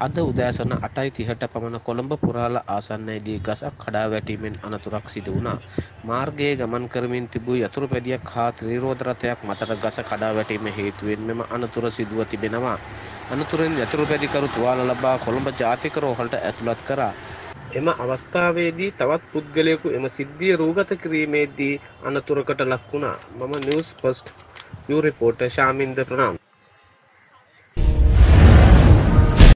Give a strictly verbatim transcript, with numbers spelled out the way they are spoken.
අද උදෑසන අටයි තිහට පමණ කොළඹ පුරාල ආසන්නයේදී ගසක් කඩා වැටීමෙන් අනතුරක් සිදු වුණා. මාර්ගයේ ගමන් කරමින් තිබූ යතුරු පැදියක් හා ත්‍රිරෝද රථයක් මතට ගස කඩා වැටීම හේතුවෙන් මෙම අනතුර සිදුව තිබෙනවා. අනතුරෙන් යතුරු පැදිකරු තුවාල ලබා කොළඹ ජාතික රෝහලට ඇතුළත් කරා. එම අවස්ථාවේදී තවත් පුද්ගලයෙකු එම සිද්ධිය රූගත කිරීමේදී අනතුරකට ලක් වුණා. මම news first you reporter Shaminda Fernando.